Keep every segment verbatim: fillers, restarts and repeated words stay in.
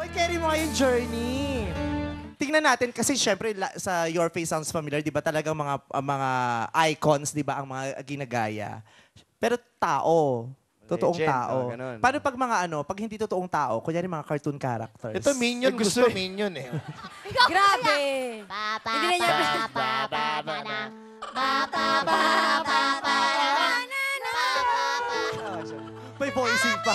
carry mo ngayong journey? Tingnan natin kasi syempre la- sa Your Face Sounds Familiar, di ba talagang mga uh, mga icons, di ba ang mga ginagaya. Pero tao, totoong Legend, tao. oh, ganun. Paano pag mga ano, pag hindi totoong tao, kunyari mga cartoon characters. Ito, Minion. Eh, gusto gusto- Minion eh. Grabe! Pa, pa, Hindi na niya- pa, pa, pa, pa, na. Pa, pa, pa, pa, pa, na. Pa, pa, pa. May voicing pa.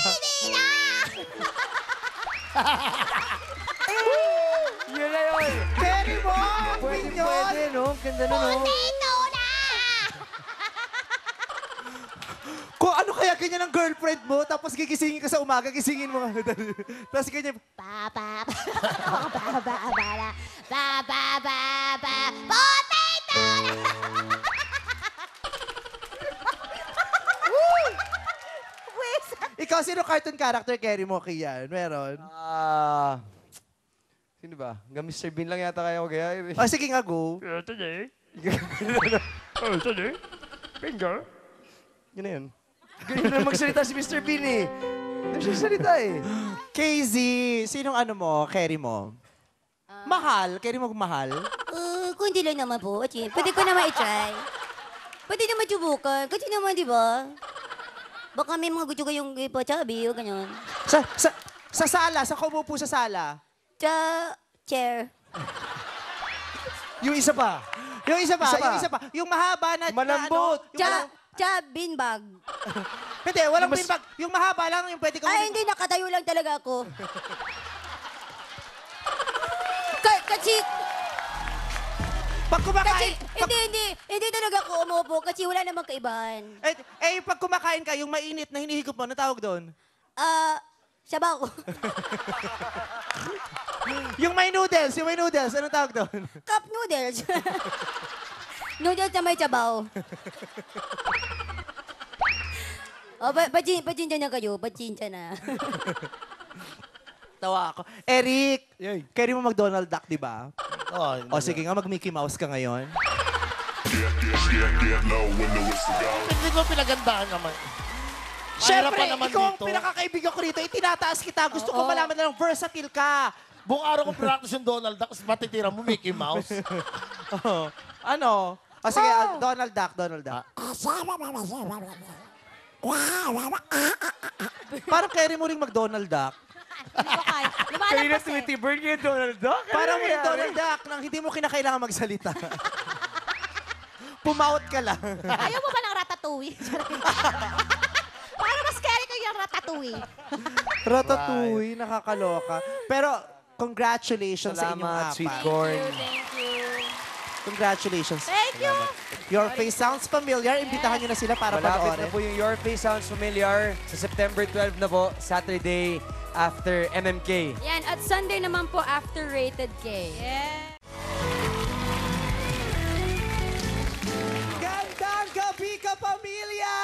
Yun na yun. Carry mo! Pwede, Minion! pwede, no? Ganda na, no? Potato na! Kung ano kaya ganyan ang girlfriend mo, tapos gigisingin ka sa umaga, gisingin mo. Tapos ganyan, Pa, pa, pa, pa, pa, pa, pa, na. Pa, pa, pa, pa. Potato na! ikaw, sino cartoon character carry mo, Kian? Meron? Ah... sino ba? Hanggang mister Bean lang yata kaya ko kaya. eh. Oh, sige nga, go. Ito na eh. Oh, ito na eh. Finger. Yun na yun. Ganyan na magsalita si mister Bean eh. Hindi siya salita eh. K Z, sinong ano mo, carry mo? Mahal? Carry mo mahal? Uh, kundi lang naman po. Achi, pwede ko naman i-try. Pwede naman subukan. Kasi naman, di ba? Baka may mga gusto kayong ipa-chubby o ganyan. Sa, sa, sa sala, sa kumupo sa sala. Cha, chair. Yung isa pa. Yung isa pa, Isa pa. yung isa pa. Yung mahaba na... Malambot. Na, ano, yung Cha, walang- cha, beanbag. Hindi, walang Mas- pinbag. Yung mahaba lang, yung pwede kang... Ay, hindi. Nakatayo lang talaga ako. Ka- kasi, Pag kasi, kumakain... Pag, hindi, hindi. Hindi talaga ako umupo kasi wala namang kaibahan. eh, eh, pag kumakain ka, yung mainit na hinihigop mo, ano tawag doon? Ah, sabaw. Yung may noodles, yung may noodles, ano tawag doon? Cup noodles. Noodles na may sabaw. O, ba, bajin, bajinja na kayo. Bajinja na. Tawa ako. Eric, carry mo mag-Donald Duck, di ba? Oh, O sige nga, mag-Mickey Mouse ka ngayon. Hindi ko pinagandaan naman. Siyempre, pa naman ikaw ang dito. pinakakaibigan ko rito. Itinataas kita. Gusto ko malaman na lang, versatile ka. Buong araw ko practice yung Donald Duck, tapos matitira mo Mickey Mouse. Oh, ano? O sige, ah, Donald Duck, Donald Duck. Parang carry mo rin mag-Donald Duck. Hindi ko kaya. Lumalabas eh. bird kayo Donald Duck? Parang mo rin Donald Duck nang hindi mo kinakailangan magsalita. Pumawat ka lang. Ayaw mo ba ng ratatouille? Para mas scary ko yung ratatouille. Ratatouille, nakakaloka. Pero, congratulations sa inyong Salamat, apat. sweet corn. Thank you. Congratulations. Thank you. Your Face Sounds Familiar. Imbitahan nyo na sila para Malapit na panoorin. po yung Your Face Sounds Familiar sa September twelfth na po, Saturday after M M K. Yan, at Sunday naman po after Rated K. Gandang gabi ka, pamilya!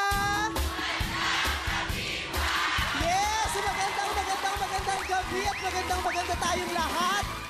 Yes! Magandang, magandang, magandang gabi at magandang, maganda tayong lahat.